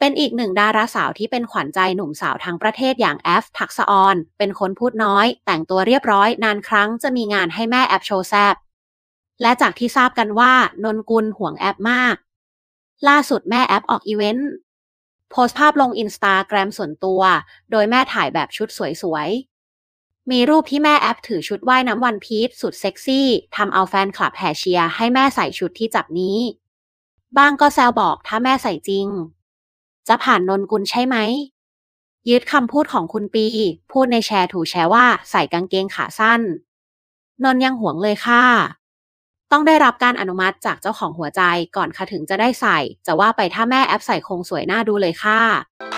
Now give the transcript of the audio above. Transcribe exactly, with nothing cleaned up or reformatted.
เป็นอีกหนึ่งดาราสาวที่เป็นขวัญใจหนุ่มสาวทั้งประเทศอย่างแอฟทักษะออนเป็นคนพูดน้อยแต่งตัวเรียบร้อยนานครั้งจะมีงานให้แม่แอฟโชว์แซบและจากที่ทราบกันว่านนกุลห่วงแอฟมากล่าสุดแม่แอฟออกอีเวนต์โพสต์ภาพลงอินสตาแกรมส่วนตัวโดยแม่ถ่ายแบบชุดสวยๆมีรูปที่แม่แอฟถือชุดว่ายน้ำวันพีชสุดเซ็กซี่ทำเอาแฟนคลับแห่เชียร์ให้แม่ใส่ชุดที่จับนี้บ้างก็แซวบอกถ้าแม่ใส่จริงจะผ่านนนกุลใช่ไหมยึดคำพูดของคุณปีพูดในแชร์ถูแชร์ว่าใส่กางเกงขาสั้นนนยังห่วงเลยค่ะต้องได้รับการอนุมัติจากเจ้าของหัวใจก่อนค่ะถึงจะได้ใส่จะว่าไปถ้าแม่แอปใส่คงสวยน่าดูเลยค่ะ